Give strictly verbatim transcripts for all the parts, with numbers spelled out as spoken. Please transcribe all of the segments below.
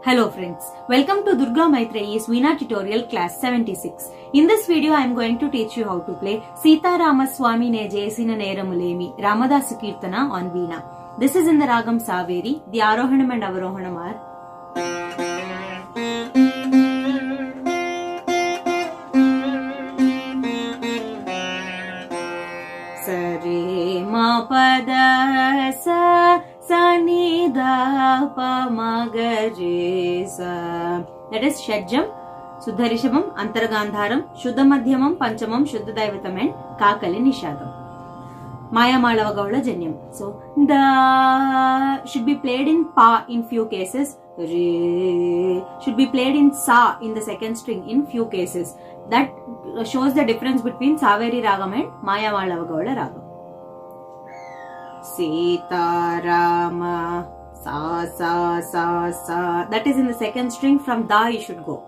Hello friends, welcome to Durga Maitreyi's Veena tutorial class seventy-six. In this video I am going to teach you how to play Sita Ramaswamy ne Jesina Neramulemi Ramadasu Kirtana on Veena. This is in the Ragam Saveri. The Arohanam and Avarohanam are Sare ma pada sa Sani da pa magare sa. That is Shadjam, Suddha Rishabam, Antargandharam, Shuddha Madhyamam, Panchamam, Shuddha Daivatam and Kakali Nishadam. Maya Malava Gauda Janyam. So the should be played in pa in few cases. Re should be played in sa in the second string in few cases. That shows the difference between Saveri Ragam and Maya Malava Gauda Ragam. Sita Rama sa sa sa sa. That is in the second string. From da you should go.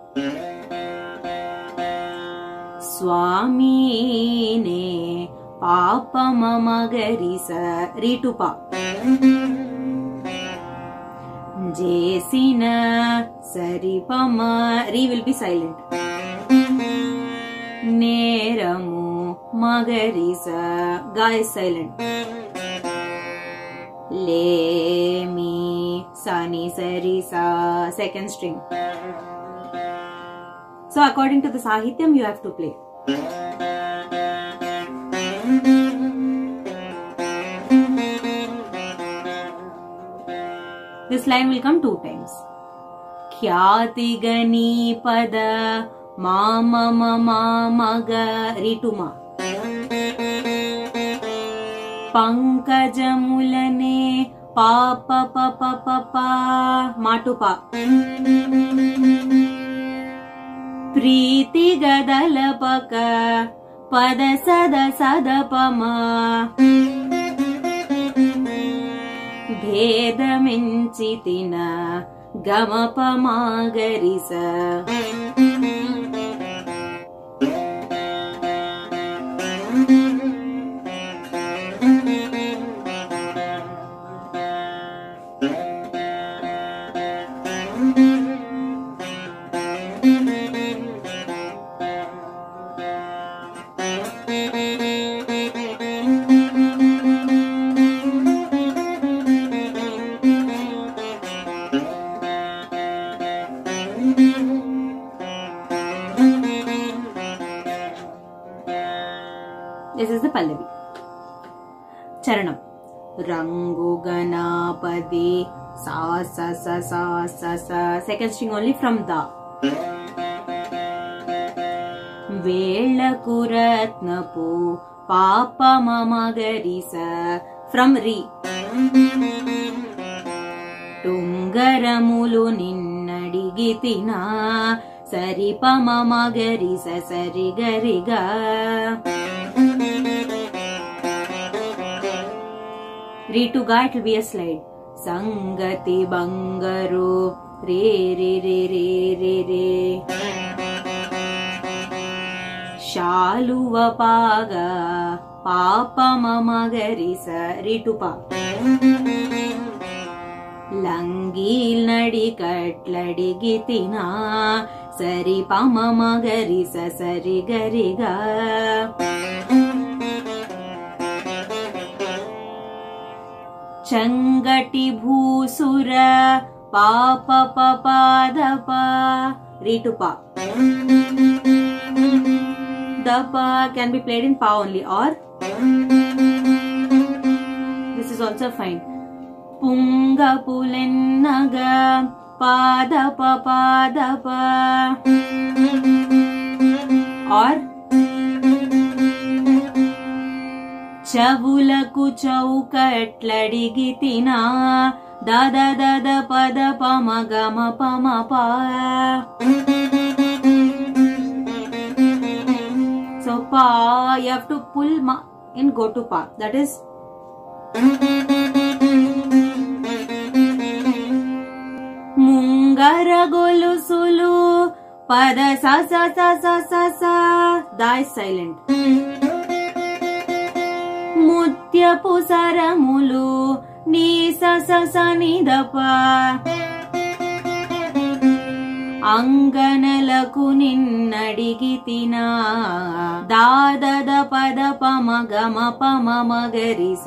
Swami ne papa mama gari sa. Re to pa. Jesina sari pama. Re will be silent. Neramu magari sa. Ga is silent. Le mi sani sari sa. Second string. So according to the Sahityam you have to play. This line will come two times. Khyati gani pada ma ma ma ma ma ga. Re to ma. Pankajamulane pa pa pa pa pa pa. Ma to pa. Preeti gadalapaka pada sada sada pa ma. Bhedaminchitina gama pa ma gari sa. This is the Pallavi. Charanam. Rangu Ganapadi sa sa sa sa sa sa. Second string only from da. Velakuratnapu papa mama gari sa. From re. Tungaramulu ninnadigitina sari pa mama gari sa sari gari ga. Re to ga, it will be a slide. Sangati bangaru re re re re re re. Shaluva paga papa mama gari sa. Re to pa. Langil nadi katladi gitina sari pa mama gari sa sari gari ga. Changati bhusura pa pa pa pa da pa. Re to pa. Da pa can be played in pa only or this is also fine. Punga pulennaga pa da pa pa da pa or Chavulaku chaukatladigitina da da da da pa da pa ma ga ma pa ma pa. So pa you have to pull ma and go to pa. That is Mungara golusulu pada sa sa sa sa sa sa. Da is silent. Mutyapu saramulu ni sa sa sa ni da pa. అంగనలకు నిన్నడిగితినా దాదద పద పమ గమ పమ మగరిస.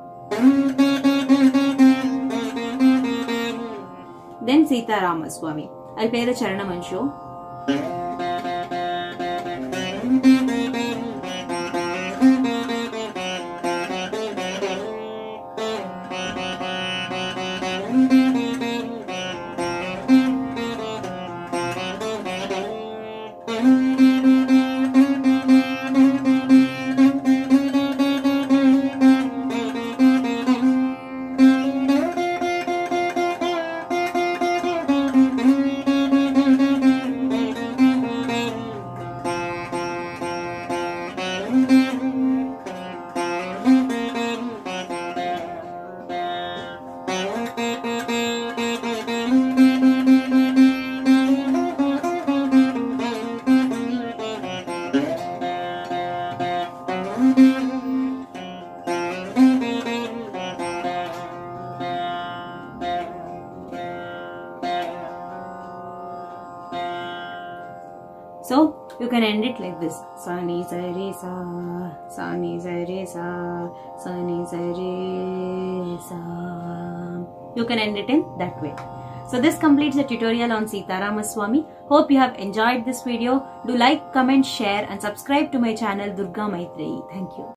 Then Sita Ramaswamy. I'll play the Charanamanchu. So you can end it like this: sa ni sa re sa, sa ni sa re sa, sa ni sa re sa. You can end it in that way. So this completes the tutorial on Sita Ramaswamy. Hope you have enjoyed this video. Do like, comment, share and subscribe to my channel Durga Maitreyi. Thank you.